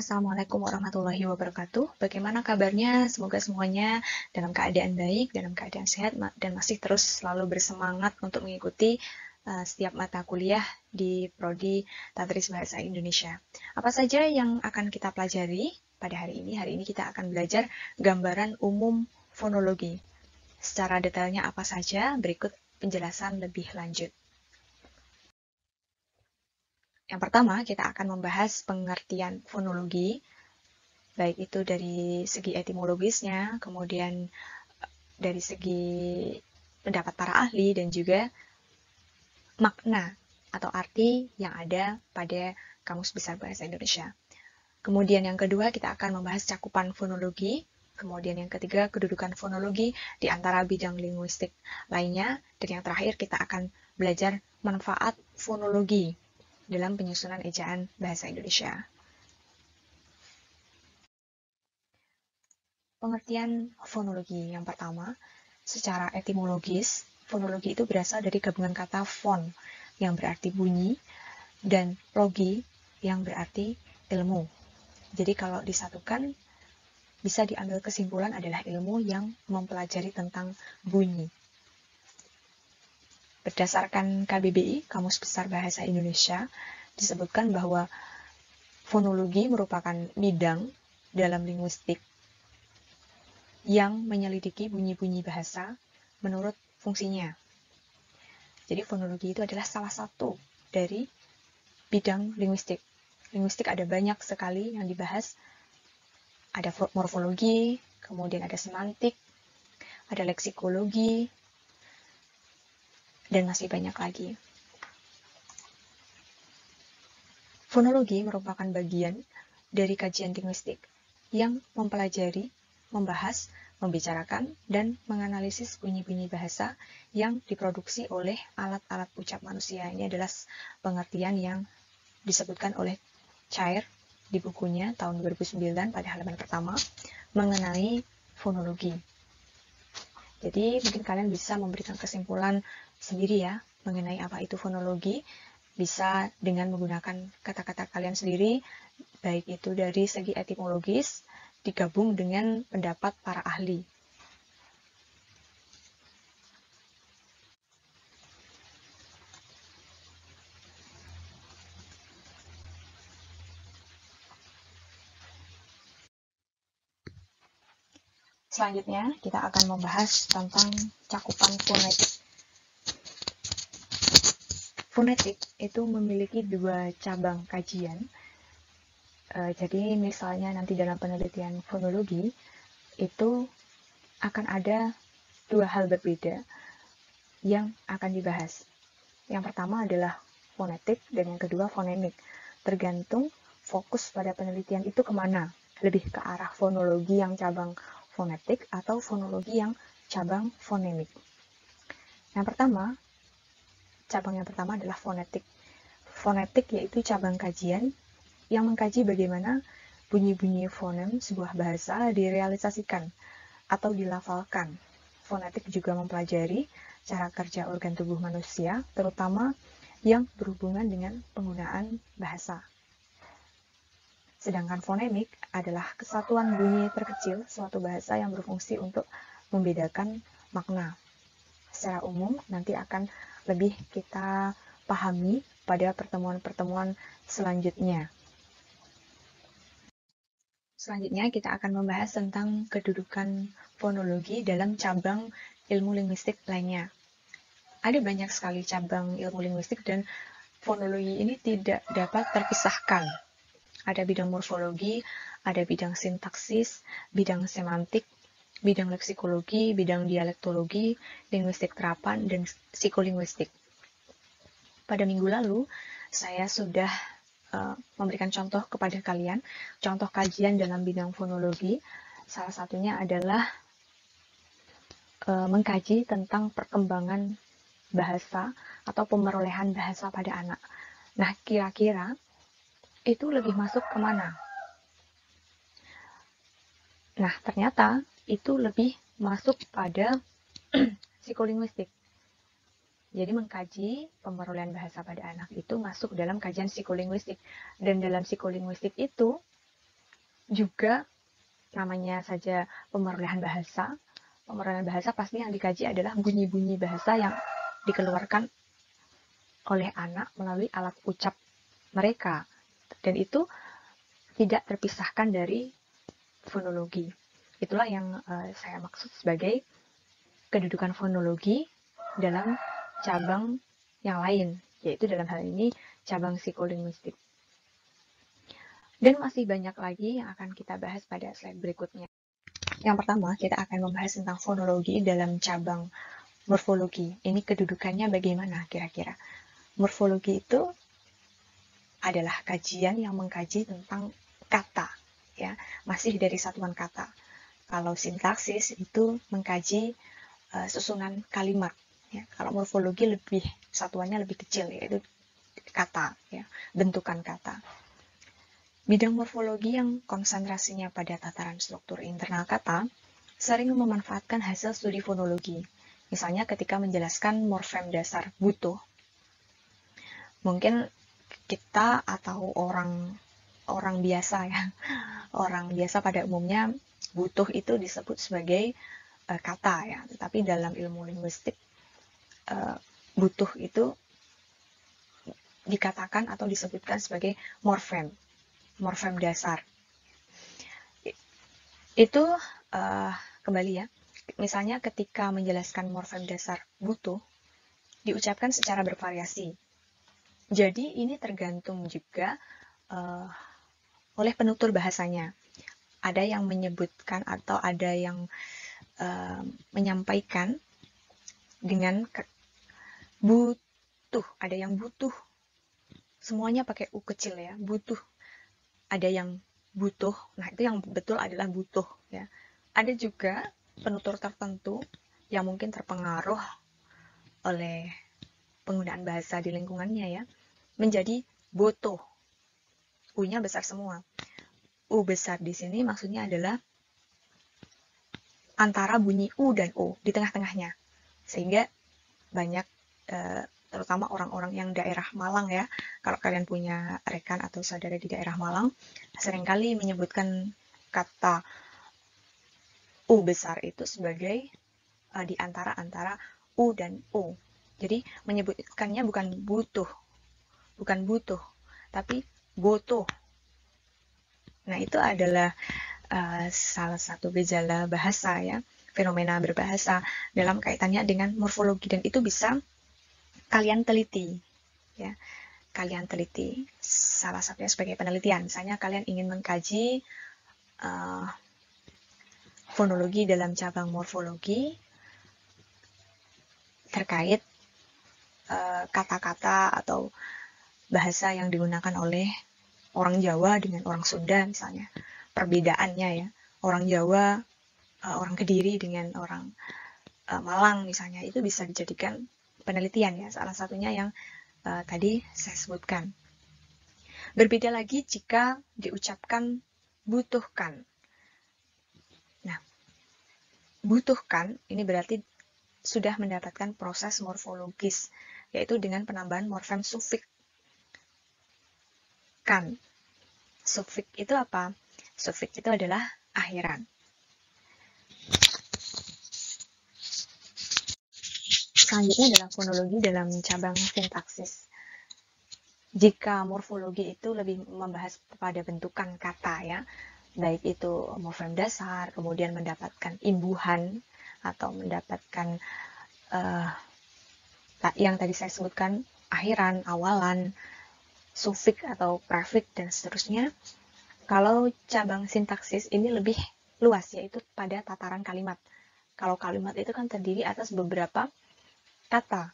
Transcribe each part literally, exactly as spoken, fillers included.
Assalamualaikum warahmatullahi wabarakatuh. Bagaimana kabarnya? Semoga semuanya dalam keadaan baik, dalam keadaan sehat, dan masih terus selalu bersemangat untuk mengikuti uh, setiap mata kuliah di Prodi Tadris Bahasa Indonesia. Apa saja yang akan kita pelajari pada hari ini? Hari ini kita akan belajar gambaran umum fonologi. Secara detailnya apa saja? Berikut penjelasan lebih lanjut. Yang pertama, kita akan membahas pengertian fonologi, baik itu dari segi etimologisnya, kemudian dari segi pendapat para ahli, dan juga makna atau arti yang ada pada Kamus Besar Bahasa Indonesia. Kemudian yang kedua, kita akan membahas cakupan fonologi. Kemudian yang ketiga, kedudukan fonologi di antara bidang linguistik lainnya. Dan yang terakhir, kita akan belajar manfaat fonologi dalam penyusunan ejaan bahasa Indonesia. Pengertian fonologi yang pertama, secara etimologis, fonologi itu berasal dari gabungan kata fon yang berarti bunyi dan logi yang berarti ilmu. Jadi kalau disatukan, bisa diambil kesimpulan adalah ilmu yang mempelajari tentang bunyi. Berdasarkan K B B I, Kamus Besar Bahasa Indonesia, disebutkan bahwa fonologi merupakan bidang dalam linguistik yang menyelidiki bunyi-bunyi bahasa menurut fungsinya. Jadi fonologi itu adalah salah satu dari bidang linguistik. Linguistik ada banyak sekali yang dibahas. Ada morfologi, kemudian ada semantik, ada leksikologi, dan masih banyak lagi. Fonologi merupakan bagian dari kajian linguistik yang mempelajari, membahas, membicarakan, dan menganalisis bunyi-bunyi bahasa yang diproduksi oleh alat-alat ucap manusia. Ini adalah pengertian yang disebutkan oleh Chair di bukunya tahun dua ribu sembilan pada halaman pertama mengenai fonologi. Jadi mungkin kalian bisa memberikan kesimpulan sendiri ya mengenai apa itu fonologi. Bisa dengan menggunakan kata-kata kalian sendiri, baik itu dari segi etimologis, digabung dengan pendapat para ahli. Selanjutnya, kita akan membahas tentang cakupan fonetik. Fonetik itu memiliki dua cabang kajian. E, jadi misalnya nanti dalam penelitian fonologi, itu akan ada dua hal berbeda yang akan dibahas. Yang pertama adalah fonetik dan yang kedua fonemik. Tergantung fokus pada penelitian itu kemana. Lebih ke arah fonologi yang cabang fonetik atau fonologi yang cabang fonemik. Yang pertama, cabang yang pertama adalah fonetik. Fonetik yaitu cabang kajian yang mengkaji bagaimana bunyi-bunyi fonem sebuah bahasa direalisasikan atau dilafalkan. Fonetik juga mempelajari cara kerja organ tubuh manusia, terutama yang berhubungan dengan penggunaan bahasa. Sedangkan fonemik adalah kesatuan bunyi terkecil suatu bahasa yang berfungsi untuk membedakan makna. Secara umum nanti akan lebih kita pahami pada pertemuan-pertemuan selanjutnya. Selanjutnya kita akan membahas tentang kedudukan fonologi dalam cabang ilmu linguistik lainnya. Ada banyak sekali cabang ilmu linguistik dan fonologi ini tidak dapat terpisahkan. Ada bidang morfologi, ada bidang sintaksis, bidang semantik, bidang leksikologi, bidang dialektologi, linguistik terapan, dan psikolinguistik. Pada minggu lalu, saya sudah uh, memberikan contoh kepada kalian, contoh kajian dalam bidang fonologi. Salah satunya adalah uh, mengkaji tentang perkembangan bahasa atau pemerolehan bahasa pada anak. Nah, kira-kira itu lebih masuk kemana? Nah, ternyata itu lebih masuk pada psikolinguistik. Jadi mengkaji pemerolehan bahasa pada anak itu masuk dalam kajian psikolinguistik. Dan dalam psikolinguistik itu juga namanya saja pemerolehan bahasa. Pemerolehan bahasa pasti yang dikaji adalah bunyi-bunyi bahasa yang dikeluarkan oleh anak melalui alat ucap mereka. Dan itu tidak terpisahkan dari fonologi. Itulah yang uh, saya maksud sebagai kedudukan fonologi dalam cabang yang lain, yaitu dalam hal ini cabang psikolinguistik. Dan masih banyak lagi yang akan kita bahas pada slide berikutnya. Yang pertama, kita akan membahas tentang fonologi dalam cabang morfologi. Ini kedudukannya bagaimana kira-kira? Morfologi itu adalah kajian yang mengkaji tentang kata, ya, masih dari satuan kata. Kalau sintaksis itu mengkaji uh, susunan kalimat, ya. Kalau morfologi lebih satuannya lebih kecil, yaitu kata, ya, bentukan kata. Bidang morfologi yang konsentrasinya pada tataran struktur internal kata sering memanfaatkan hasil studi fonologi. Misalnya ketika menjelaskan morfem dasar butuh, mungkin kita atau orang orang biasa ya, orang biasa pada umumnya butuh itu disebut sebagai uh, kata ya, tetapi dalam ilmu linguistik uh, butuh itu dikatakan atau disebutkan sebagai morfem, morfem dasar. Itu uh, kembali ya, misalnya ketika menjelaskan morfem dasar butuh diucapkan secara bervariasi. Jadi ini tergantung juga uh, oleh penutur bahasanya. Ada yang menyebutkan atau ada yang uh, menyampaikan dengan butuh, ada yang butuh, semuanya pakai U kecil ya, butuh. Ada yang butuh, nah itu yang betul adalah butuh ya. Ada juga penutur tertentu yang mungkin terpengaruh oleh penggunaan bahasa di lingkungannya ya, menjadi boto. U-nya besar semua. U besar di sini maksudnya adalah antara bunyi U dan O di tengah-tengahnya. Sehingga banyak eh, terutama orang-orang yang daerah Malang ya, kalau kalian punya rekan atau saudara di daerah Malang, seringkali menyebutkan kata U besar itu sebagai uh, di antara-antara U dan O. Jadi menyebutkannya bukan butuh, bukan butuh, tapi boto. Nah itu adalah uh, salah satu gejala bahasa ya, fenomena berbahasa dalam kaitannya dengan morfologi, dan itu bisa kalian teliti ya, kalian teliti salah satunya sebagai penelitian. Misalnya kalian ingin mengkaji uh, fonologi dalam cabang morfologi terkait kata-kata uh, atau bahasa yang digunakan oleh orang Jawa dengan orang Sunda misalnya, perbedaannya ya, orang Jawa, uh, orang Kediri dengan orang uh, Malang misalnya, itu bisa dijadikan penelitian ya, salah satunya yang uh, tadi saya sebutkan. Berbeda lagi jika diucapkan butuhkan. Nah, butuhkan ini berarti sudah mendapatkan proses morfologis, yaitu dengan penambahan morfem sufik. Kan. Sufik itu apa? Sufik itu adalah akhiran. Selanjutnya adalah fonologi dalam cabang sintaksis. Jika morfologi itu lebih membahas pada bentukan kata ya, baik itu morfem dasar, kemudian mendapatkan imbuhan atau mendapatkan uh, yang tadi saya sebutkan, akhiran, awalan, sufik atau prefik, dan seterusnya. Kalau cabang sintaksis ini lebih luas, yaitu pada tataran kalimat. Kalau kalimat itu kan terdiri atas beberapa kata.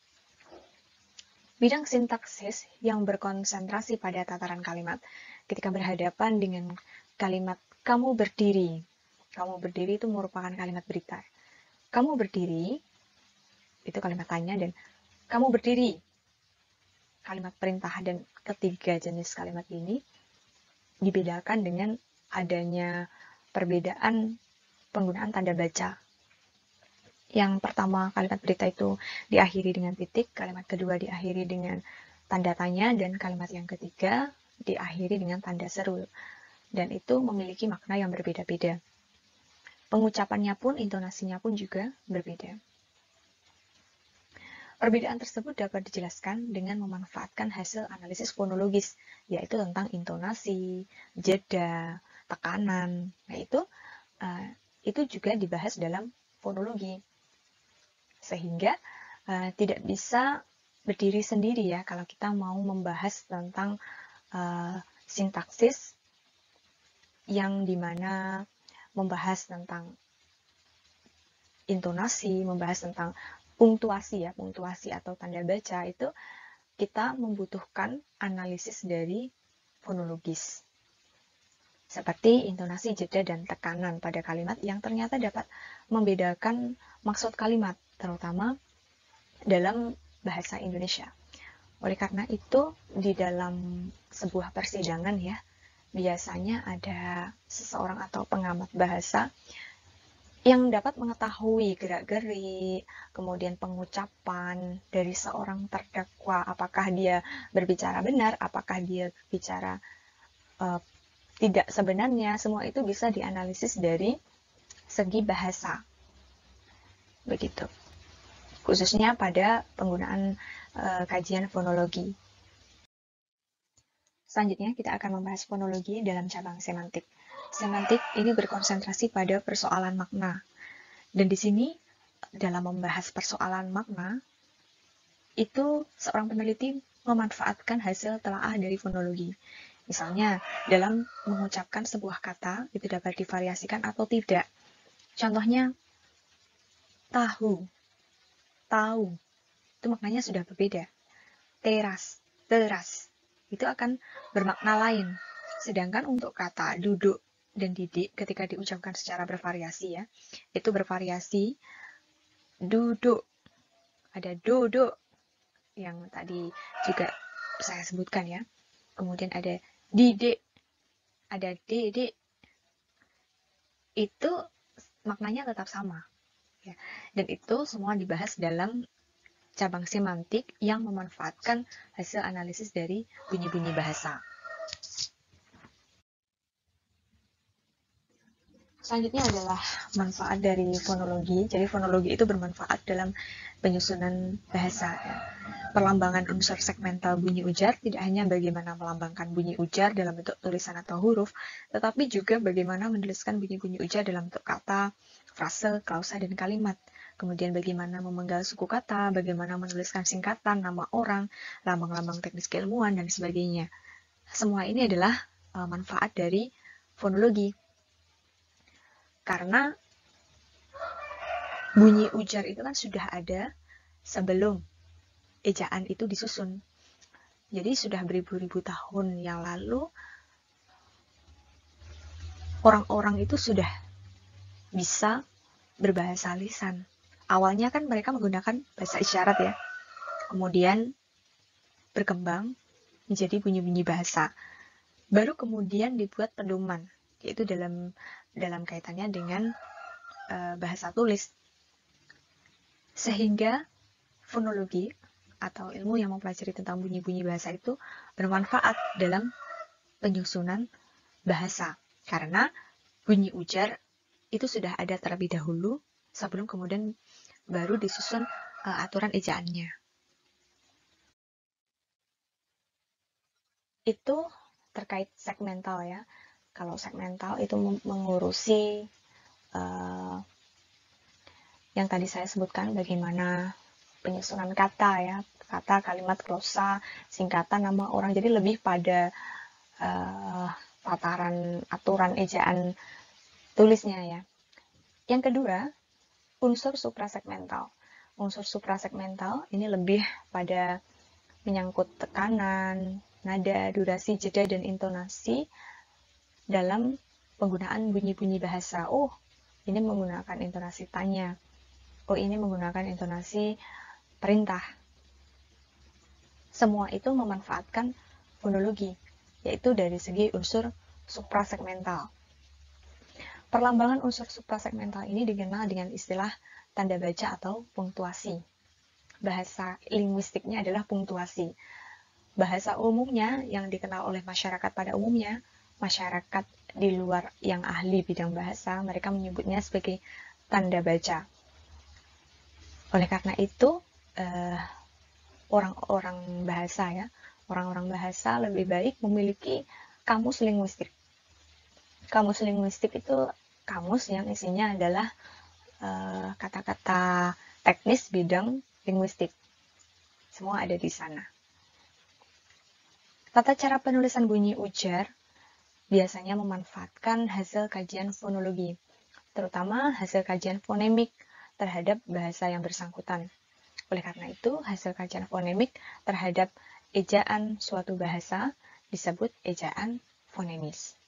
Bidang sintaksis yang berkonsentrasi pada tataran kalimat, ketika berhadapan dengan kalimat kamu berdiri. Kamu berdiri itu merupakan kalimat berita. Kamu berdiri, itu kalimat tanya, dan kamu berdiri, kalimat perintah. Dan ketiga jenis kalimat ini dibedakan dengan adanya perbedaan penggunaan tanda baca. Yang pertama, kalimat berita itu diakhiri dengan titik, kalimat kedua diakhiri dengan tanda tanya, dan kalimat yang ketiga diakhiri dengan tanda seru. dan itu memiliki makna yang berbeda-beda. Pengucapannya pun, intonasinya pun juga berbeda. Perbedaan tersebut dapat dijelaskan dengan memanfaatkan hasil analisis fonologis, yaitu tentang intonasi, jeda, tekanan. Nah, itu uh, itu juga dibahas dalam fonologi. Sehingga uh, tidak bisa berdiri sendiri ya kalau kita mau membahas tentang uh, sintaksis yang dimana membahas tentang intonasi, membahas tentang punktuasi ya, punktuasi atau tanda baca, itu kita membutuhkan analisis dari fonologis. Seperti intonasi, jeda, dan tekanan pada kalimat yang ternyata dapat membedakan maksud kalimat, terutama dalam bahasa Indonesia. Oleh karena itu, di dalam sebuah persidangan ya, biasanya ada seseorang atau pengamat bahasa yang dapat mengetahui gerak-gerik, kemudian pengucapan dari seorang terdakwa, apakah dia berbicara benar, apakah dia bicara uh, tidak sebenarnya, semua itu bisa dianalisis dari segi bahasa. Begitu. Khususnya pada penggunaan uh, kajian fonologi. Selanjutnya kita akan membahas fonologi dalam cabang semantik. Semantik ini berkonsentrasi pada persoalan makna. Dan di sini, dalam membahas persoalan makna, itu seorang peneliti memanfaatkan hasil telaah dari fonologi. Misalnya, dalam mengucapkan sebuah kata, itu dapat divariasikan atau tidak. Contohnya, tahu, tahu, itu maknanya sudah berbeda. Teras, teras, itu akan bermakna lain. Sedangkan untuk kata duduk dan didik ketika diucapkan secara bervariasi ya, itu bervariasi duduk, ada duduk yang tadi juga saya sebutkan ya, kemudian ada didik, ada dedek, itu maknanya tetap sama ya. Dan itu semua dibahas dalam cabang semantik yang memanfaatkan hasil analisis dari bunyi-bunyi bahasa. Selanjutnya adalah manfaat dari fonologi. Jadi fonologi itu bermanfaat dalam penyusunan bahasa. Ya. Perlambangan unsur segmental bunyi ujar tidak hanya bagaimana melambangkan bunyi ujar dalam bentuk tulisan atau huruf, tetapi juga bagaimana menuliskan bunyi-bunyi ujar dalam bentuk kata, frase, klausa, dan kalimat. Kemudian bagaimana memenggal suku kata, bagaimana menuliskan singkatan, nama orang, lambang-lambang teknis keilmuan, dan sebagainya. Semua ini adalah uh, manfaat dari fonologi. Karena bunyi ujar itu kan sudah ada sebelum ejaan itu disusun. Jadi sudah beribu-ribu tahun yang lalu, orang-orang itu sudah bisa berbahasa lisan. Awalnya kan mereka menggunakan bahasa isyarat ya. Kemudian berkembang menjadi bunyi-bunyi bahasa. Baru kemudian dibuat pedoman, yaitu dalam dalam kaitannya dengan uh, bahasa tulis. Sehingga fonologi atau ilmu yang mempelajari tentang bunyi-bunyi bahasa itu bermanfaat dalam penyusunan bahasa. Karena bunyi ujar itu sudah ada terlebih dahulu sebelum kemudian baru disusun uh, aturan ejaannya. Itu terkait segmental ya. Kalau segmental itu mengurusi uh, yang tadi saya sebutkan, bagaimana penyusunan kata ya, kata, kalimat, glosa, singkatan, nama orang. Jadi lebih pada uh, tataran aturan ejaan tulisnya ya. Yang kedua, unsur suprasegmental. Unsur suprasegmental ini lebih pada menyangkut tekanan, nada, durasi, jeda, dan intonasi dalam penggunaan bunyi-bunyi bahasa. Oh, ini menggunakan intonasi tanya. Oh, ini menggunakan intonasi perintah. Semua itu memanfaatkan fonologi, yaitu dari segi unsur suprasegmental. Perlambangan unsur suprasegmental ini dikenal dengan istilah tanda baca atau punktuasi. Bahasa linguistiknya adalah punktuasi. Bahasa umumnya yang dikenal oleh masyarakat pada umumnya, masyarakat di luar yang ahli bidang bahasa, mereka menyebutnya sebagai tanda baca. Oleh karena itu, eh, orang-orang bahasa ya, orang-orang bahasa lebih baik memiliki kamus linguistik. Kamus linguistik itu kamus yang isinya adalah eh, kata-kata teknis bidang linguistik. Semua ada di sana. Tata cara penulisan bunyi ujar biasanya memanfaatkan hasil kajian fonologi, terutama hasil kajian fonemik terhadap bahasa yang bersangkutan. Oleh karena itu, hasil kajian fonemik terhadap ejaan suatu bahasa disebut ejaan fonemis.